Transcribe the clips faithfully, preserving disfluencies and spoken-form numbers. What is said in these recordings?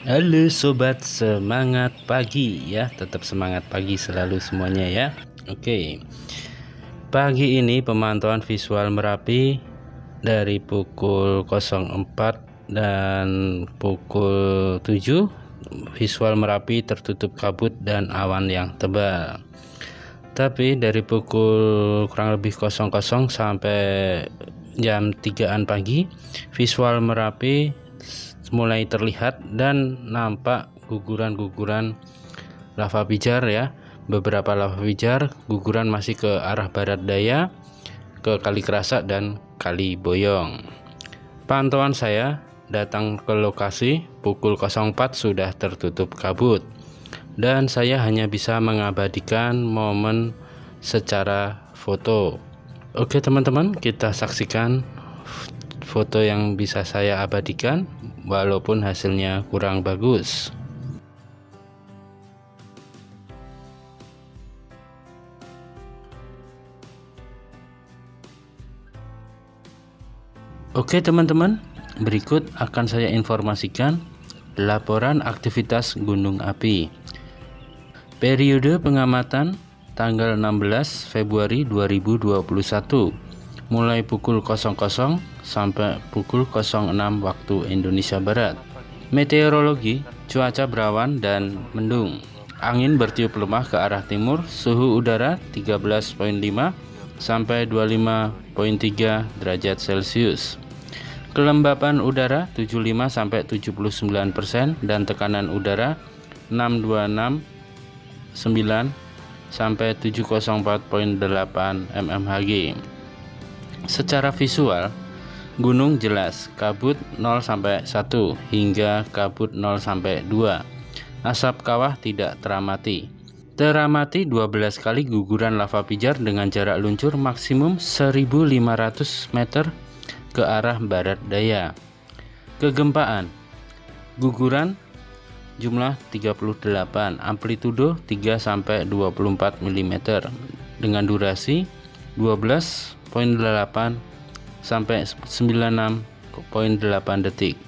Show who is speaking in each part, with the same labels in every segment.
Speaker 1: Halo sobat, semangat pagi ya, tetap semangat pagi selalu semuanya ya. Oke, pagi ini pemantauan visual Merapi dari pukul nol empat dan pukul tujuh. Visual Merapi tertutup kabut dan awan yang tebal. Tapi dari pukul kurang lebih nol nol sampai jam tigaan pagi, visual Merapi mulai terlihat dan nampak guguran-guguran lava pijar ya. Beberapa lava pijar guguran masih ke arah barat daya, ke Kali Kerasak dan Kali Boyong. Pantauan saya datang ke lokasi pukul nol empat sudah tertutup kabut, dan saya hanya bisa mengabadikan momen secara foto. Oke teman-teman, kita saksikan foto yang bisa saya abadikan walaupun hasilnya kurang bagus. Oke teman-teman, berikut akan saya informasikan laporan aktivitas gunung api. Periode pengamatan tanggal enam belas Februari dua ribu dua puluh satu, mulai pukul nol nol sampai pukul nol enam waktu Indonesia Barat. Meteorologi, cuaca berawan dan mendung. Angin bertiup lemah ke arah timur, suhu udara tiga belas koma lima sampai dua puluh lima koma tiga derajat Celcius. Kelembapan udara tujuh puluh lima sampai tujuh puluh sembilan persen dan tekanan udara enam ratus dua puluh enam koma sembilan sampai tujuh ratus empat koma delapan mmHg. Secara visual, gunung jelas, kabut nol sampai satu hingga kabut nol sampai dua. Asap kawah tidak teramati. Teramati dua belas kali guguran lava pijar dengan jarak luncur maksimum seribu lima ratus meter ke arah barat daya. Kegempaan, guguran jumlah tiga puluh delapan, amplitudo tiga sampai dua puluh empat milimeter dengan durasi dua belas koma delapan sampai sembilan puluh enam koma delapan detik.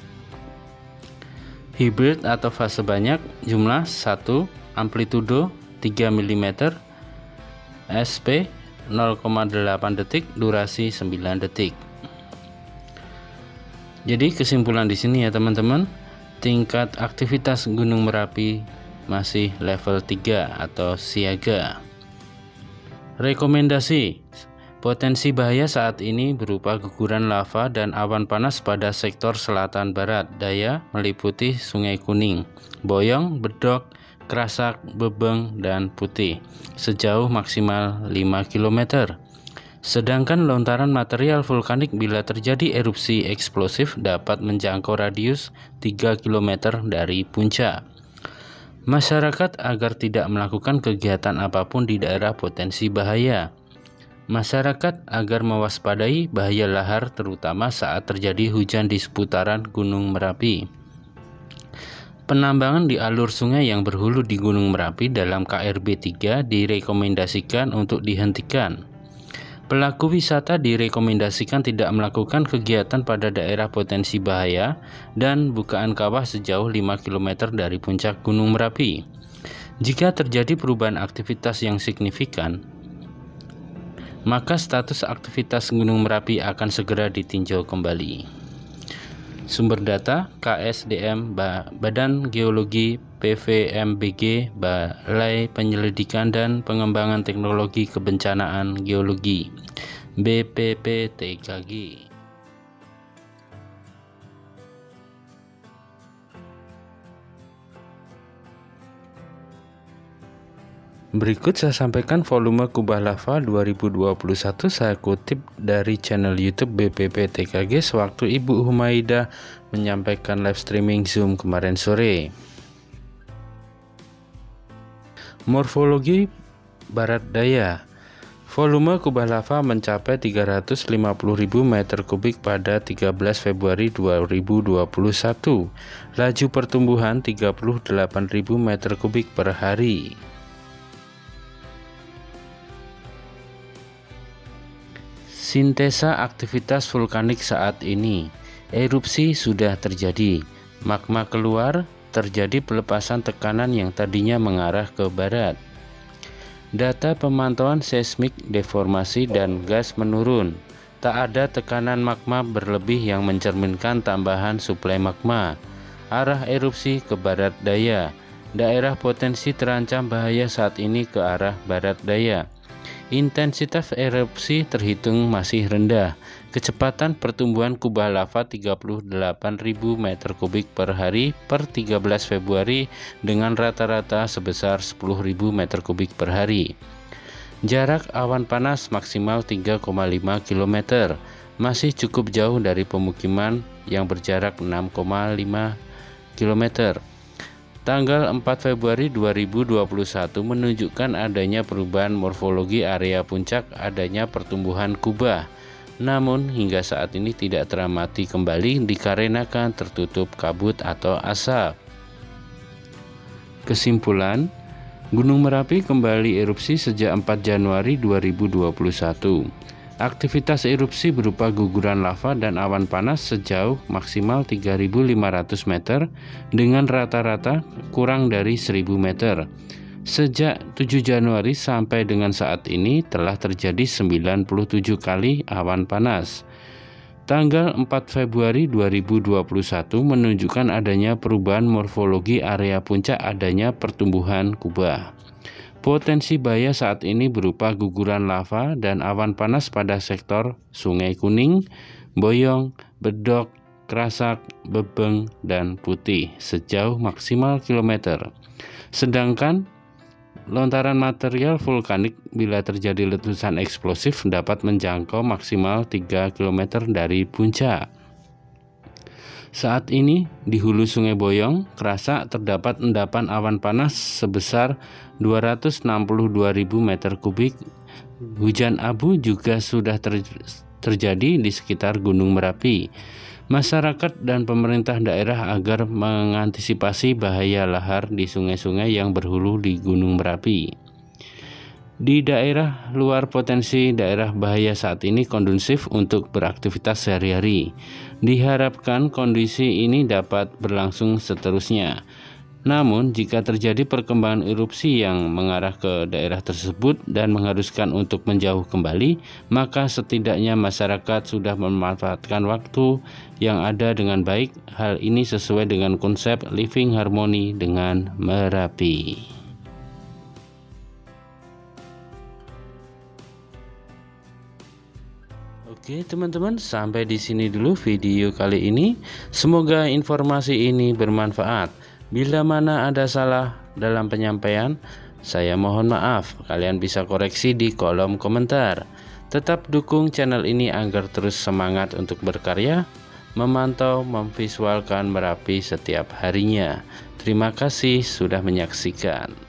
Speaker 1: Hibrid atau fase banyak jumlah satu, amplitudo tiga milimeter, S P nol koma delapan detik, durasi sembilan detik. Jadi kesimpulan di sini ya teman-teman, tingkat aktivitas Gunung Merapi masih level tiga atau siaga. Rekomendasi: potensi bahaya saat ini berupa guguran lava dan awan panas pada sektor selatan barat daya meliputi Sungai Kuning, Boyong, Bedok, Kerasak, Bebeng, dan Putih sejauh maksimal lima kilometer. Sedangkan lontaran material vulkanik bila terjadi erupsi eksplosif dapat menjangkau radius tiga kilometer dari puncak. Masyarakat agar tidak melakukan kegiatan apapun di daerah potensi bahaya. Masyarakat agar mewaspadai bahaya lahar terutama saat terjadi hujan di seputaran Gunung Merapi. Penambangan di alur sungai yang berhulu di Gunung Merapi dalam K R B tiga direkomendasikan untuk dihentikan. Pelaku wisata direkomendasikan tidak melakukan kegiatan pada daerah potensi bahaya dan bukaan kawah sejauh lima kilometer dari puncak Gunung Merapi. Jika terjadi perubahan aktivitas yang signifikan, maka status aktivitas Gunung Merapi akan segera ditinjau kembali. Sumber data K S D M Badan Geologi P V M B G Balai Penyelidikan dan Pengembangan Teknologi Kebencanaan Geologi B P P T K G. Berikut saya sampaikan volume kubah lava dua ribu dua puluh satu, saya kutip dari channel YouTube B P P T K G sewaktu Ibu Humaida menyampaikan live streaming Zoom kemarin sore. Morfologi barat daya. Volume kubah lava mencapai tiga ratus lima puluh ribu meter kubik pada tiga belas Februari dua ribu dua puluh satu. Laju pertumbuhan tiga puluh delapan ribu meter kubik per hari. Sintesa aktivitas vulkanik saat ini. Erupsi sudah terjadi, magma keluar, terjadi pelepasan tekanan yang tadinya mengarah ke barat. Data pemantauan seismik deformasi dan gas menurun. Tak ada tekanan magma berlebih yang mencerminkan tambahan suplai magma. Arah erupsi ke barat daya. Daerah potensi terancam bahaya saat ini ke arah barat daya. Intensitas erupsi terhitung masih rendah. Kecepatan pertumbuhan kubah lava tiga puluh delapan ribu meter kubik per hari per tiga belas Februari dengan rata-rata sebesar sepuluh ribu meter kubik per hari. Jarak awan panas maksimal tiga koma lima kilometer, masih cukup jauh dari pemukiman yang berjarak enam koma lima kilometer. Tanggal empat Februari dua ribu dua puluh satu menunjukkan adanya perubahan morfologi area puncak, adanya pertumbuhan kubah. Namun hingga saat ini tidak teramati kembali dikarenakan tertutup kabut atau asap. Kesimpulan, Gunung Merapi kembali erupsi sejak empat Januari dua ribu dua puluh satu. Aktivitas erupsi berupa guguran lava dan awan panas sejauh maksimal tiga ribu lima ratus meter dengan rata-rata kurang dari seribu meter. Sejak tujuh Januari sampai dengan saat ini telah terjadi sembilan puluh tujuh kali awan panas. Tanggal empat Februari dua ribu dua puluh satu menunjukkan adanya perubahan morfologi area puncak, adanya pertumbuhan kubah. Potensi bahaya saat ini berupa guguran lava dan awan panas pada sektor Sungai Kuning, Boyong, Bedok, Kerasak, Bebeng, dan Putih sejauh maksimal kilometer. Sedangkan lontaran material vulkanik bila terjadi letusan eksplosif dapat menjangkau maksimal tiga kilometer dari puncak. Saat ini di hulu Sungai Boyong, Kerasak terdapat endapan awan panas sebesar dua ratus enam puluh dua ribu meter kubik. Hujan abu juga sudah ter terjadi di sekitar Gunung Merapi. Masyarakat dan pemerintah daerah agar mengantisipasi bahaya lahar di sungai-sungai yang berhulu di Gunung Merapi. Di daerah luar potensi daerah bahaya saat ini kondusif untuk beraktivitas sehari-hari. Diharapkan kondisi ini dapat berlangsung seterusnya. Namun, jika terjadi perkembangan erupsi yang mengarah ke daerah tersebut dan mengharuskan untuk menjauh kembali, maka setidaknya masyarakat sudah memanfaatkan waktu yang ada dengan baik. Hal ini sesuai dengan konsep living harmony dengan Merapi. Oke teman-teman, sampai di sini dulu video kali ini. Semoga informasi ini bermanfaat. Bila mana ada salah dalam penyampaian, saya mohon maaf. Kalian bisa koreksi di kolom komentar. Tetap dukung channel ini agar terus semangat untuk berkarya, memantau, memvisualkan Merapi setiap harinya. Terima kasih sudah menyaksikan.